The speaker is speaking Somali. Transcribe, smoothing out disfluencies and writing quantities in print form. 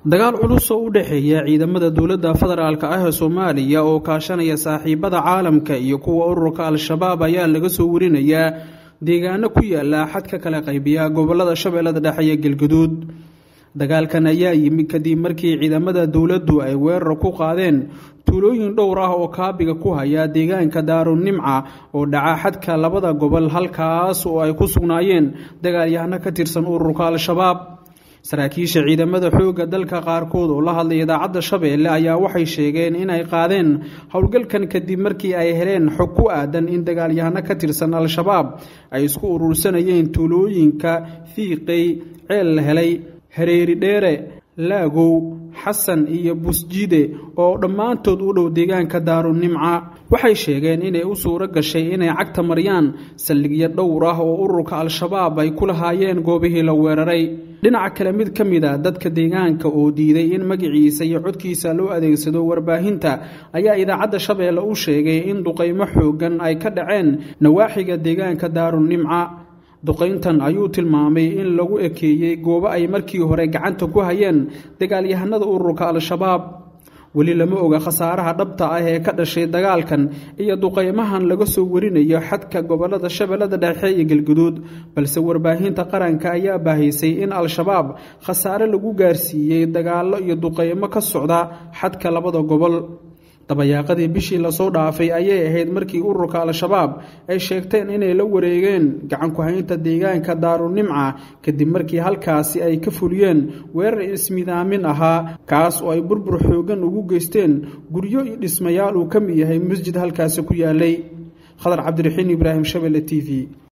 dagaal culus oo u dhaxeeya ciidamada dawladda federaalka ah ee Soomaaliya oo kaashanaya saaxiibada caalamka iyo kuwa ururka al-shabaab ayaa laga soo warinayaa deegaano ku yaala xadka kala qaybiya gobolada Shabeellada Dhexe iyo Galgaduud. dagaalkan ayaa yimid kadib markii ciidamada dawladdu ay weerar ku qaadeen tuulooyin dhowr ah oo kaabiga ku haya deegaanka Daarunimca oo dhaca xadka labada gobol halkaas oo ay ku sugnaayeen dagaalyahano ka tirsan ururka al-shabaab. saraakiisha ciidamada xoogga dalka qaarkood oo la hadlay idaacadda Shabeelle ayaa waxay sheegeen in ay qaadeen howlgalkan kadib markii ay heleen xog ku aadan in dagaalyahano ka tirsan al-shabaab ay isku urursanayeen tuulooyinka Fiiqay, Ceel la helay, Hareeri Dheere, Laagow, Xasan iyo Busjide oo dhammaantood u dhow deegaanka Daarunimca. waxay sheegeen inay u suura gashay inay cagta mariyaan saldhigyo dhowr ah oo ururka al-shabaab ay ku lahaayeen goobihii la weeraray. dhinaca kale mid ka mid ah dadka deegaanka oo diiday in magaciisa iyo codkiisa loo adeegsado warbaahinta ayaa idaacadda Shabeelle u sheegay in duqeymo xoogan ay ka dhaceen nawaaxiga deegaanka Daarunimca. duqeyntan ayuu tilmaamay in lagu ekeeyay goobo ay markii hore gacanta ku hayeen dagaalyahanada ururka al-shabaab. weli lama oga khasaaraha dhabta ah ee ka dhashay dagaalkan iyo duqeymahan laga soo warinayo xadka gobolada Shabeellada Dhexe iyo Galgaduud, balse warbaahinta qaranka ayaa baahisay in al-shabaab khasaare lagu gaarsiiyay dagaalo iyo duqeymo ka socda xadka labada gobol. dabayaaqadii bishii la soo dhaafay ayay ahayd markii ururka al-shabaab ay sheegteen inay la wareegeen gacan ku haynta deegaanka Daarunimca kadib markii halkaasi ay ka fuliyeen weerar ismidaamin ahaa kaas oo ay burbur xoogan ugu geysteen guryo iyo dhismayaal uu ka mid yahay masjid halkaasi ku yaalay. Khadar Cabdiraxiin Ibraahim, Shabeelle TV.